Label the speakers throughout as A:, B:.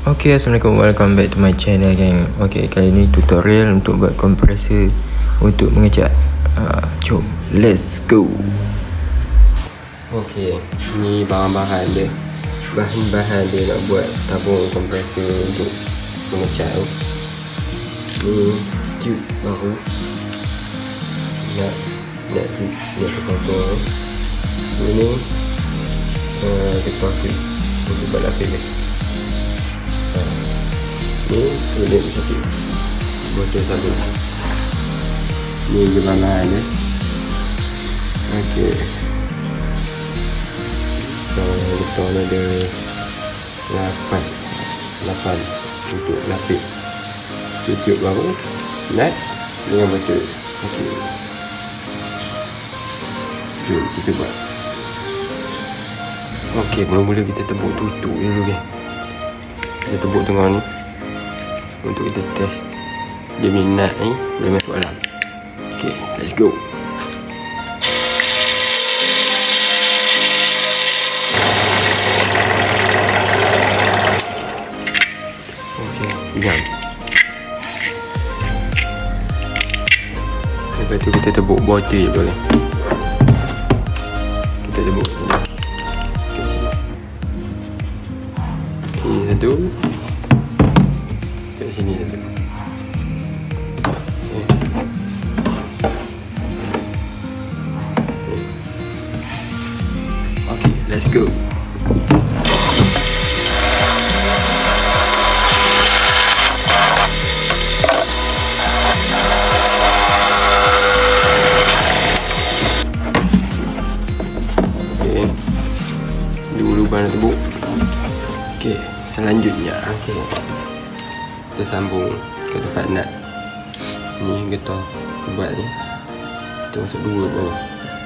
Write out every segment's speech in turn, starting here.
A: Okay, Assalamualaikum, welcome back to my channel, gang. Okay, kali ni tutorial untuk buat kompresor untuk mengecat. Jom, let's go. Okay, ni bahan-bahan dia. Bahan-bahan dia nak buat tabung kompresor untuk mengecat tu. Ni tube baru. Nak tube, nak potong. Ini getah tube untuk buat lapis ni. Ni boleh sakit botol sabun. Ni jemaah dia. Okey. So botol ni ada 8 untuk lapis. Tutup baru nut dengan botol. Okey. Jom kita buat. Okey, mula-mula kita tebuk tutup dulu, kan. Kita tebuk tengah ni untuk kita test dia punya nut ni boleh masuk dalam. Okay, let's go. Okay, pegang. Lepas tu kita tebuk botol je boleh. Kita tebuk sini. Sini satu. Sini satu. Okay, let's go. Okay, dulu lubang tebuk. Okay, selanjutnya kita sambung ke tempat nut. Ni getah buat ni. Kita masuk dua bawah.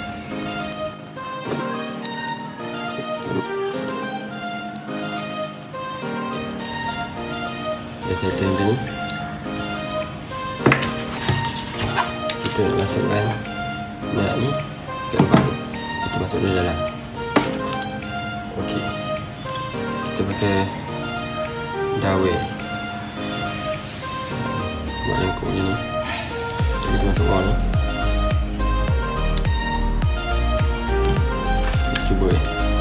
A: Dah settle macam ni. Kita nak masukkan nut ni ke tempat ni. Kita masuk di dalam. Okey. Kita pakai dawai. Buat lengkuk je ni. Kita masuk bawah ni. Kita cuba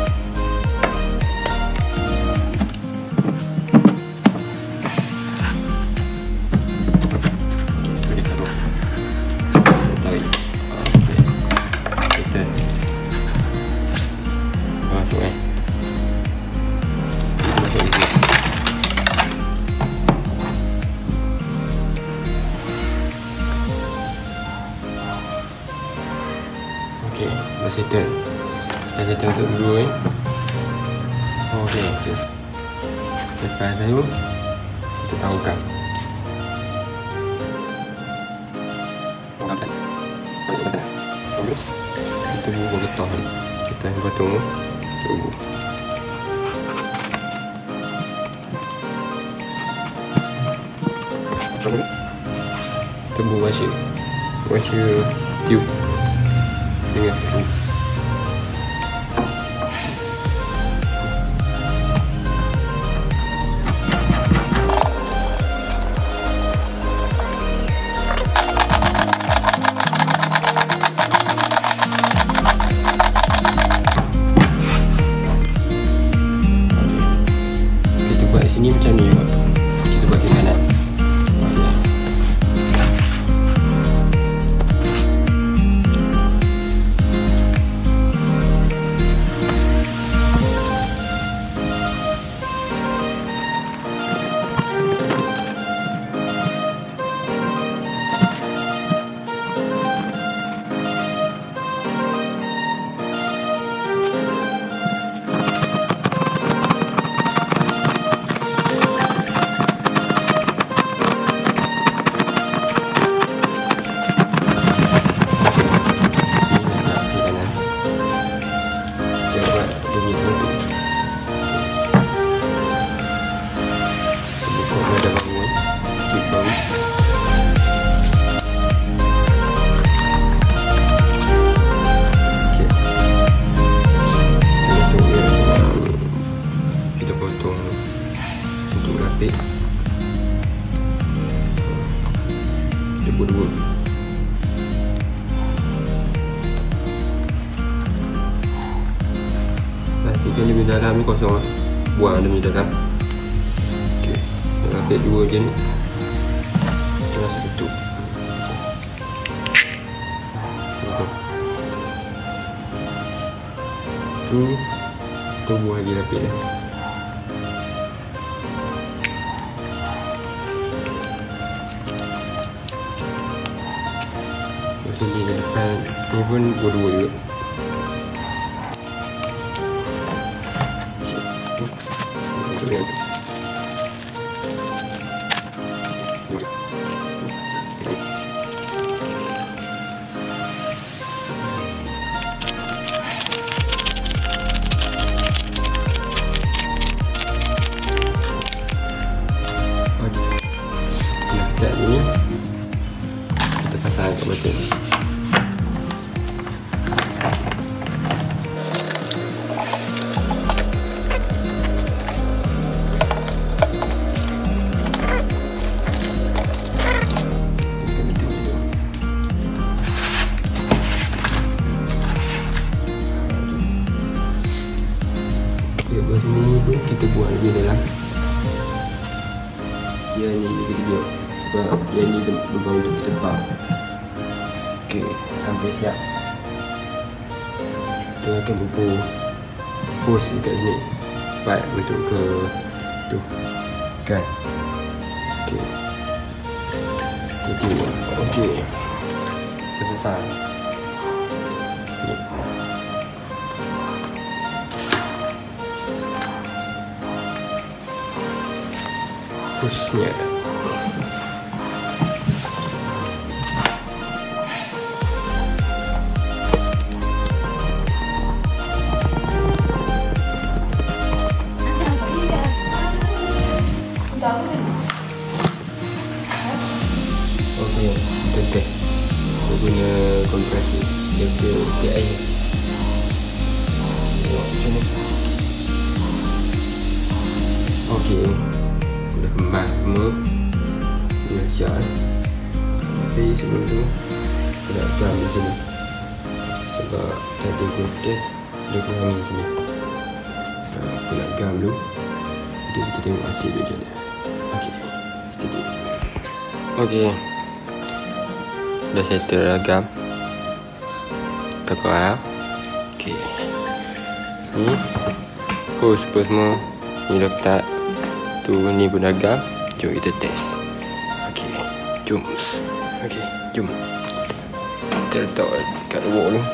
A: boleh taruh. Tarik. Okey. Kita masuk Kita masuk di sini. Okay, dah settle. Dah settle untuk dua ni. Okay, just lepas tu kita taruhkan. Kita bubuh getah ni. Kita potong tu. Kita bubuh. Kita bubuh washer tube dengan skru. Kita buat sini macam ni juga. Kita buat ke kanan. rapih. Kita buat dua. Pastikan dia di dalam ni kosong. Buang dia di dalam. Okey, kita rapih dua je ni. Kita rasa tutup. Tu, kita buang lagi rapih dah. Sini ke depan ni pun dua-dua juga. Letak ini kita pasang kat botol. Buat sini pun kita buat lebih dalam. Yang ni kita buat sebab yang ni lubang untuk kita bang. Okey, hampir siap. Kita akan bubuh hos dekat sini. Pipe untuk ke tu kan. Okey. Jadi okey. Kita pasang. Ni. Hosnya. Okey, kita test. Kita guna kompresor dia air. Tengok macam ni. Okey. Dah kemas semua. Dia siap. Tapi sebelum tu kita nak gam macam ni. Sebab tadi aku test dia kurang ni sini. Aku nak gam dulu. Jadi kita tengok hasil dia macam mana. Okey. Sedikit. Okey. Dah settle dah gam. Takut. Okey. Ni hose apa semua. Ni dah ketat. Tu ni pun dah gam. Jom kita test. Okey, jom. Okey, jom. Kita letak kat wok dulu.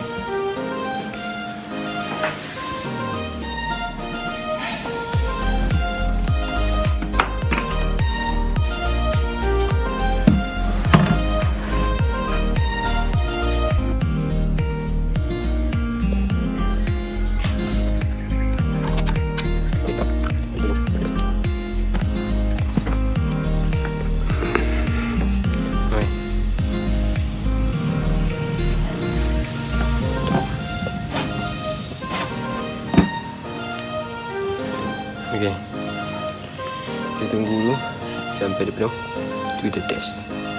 A: Okey. Kita tunggu dulu sampai dia penuh. Tu kita test.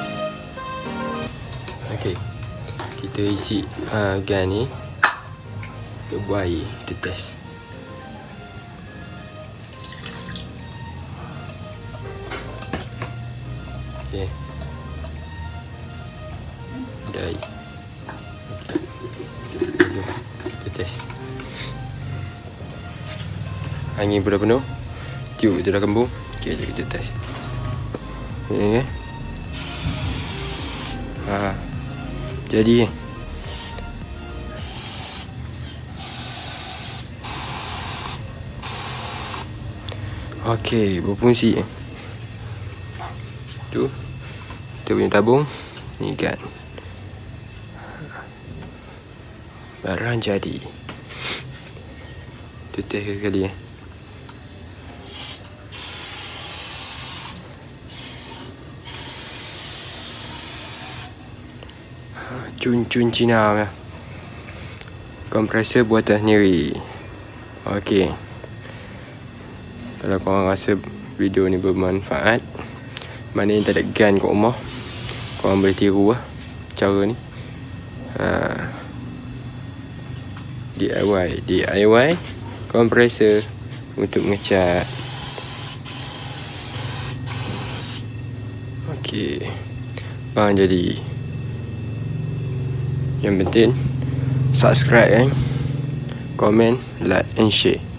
A: Okey. Kita isi gas ni. Kita buat air. Kita test. Okey. Ada air. Okey. Kita test. Angin pun dah penuh. Tiup kita dah kembung. Okey, jom kita test. Ni kan. Jadi okey, berfungsi. Tu kita punya tabung. Ni kan. Barang jadi. Tu test sekali . Cun-cun Cina ya. Kompresor buatan sendiri. Okey. Kalau korang rasa video ni bermanfaat. Mana yang tak ada gun kat rumah, korang boleh tiru lah cara ni. DIY kompresor untuk mengecat. Okey, jadi yang penting subscribe, komen, like and share.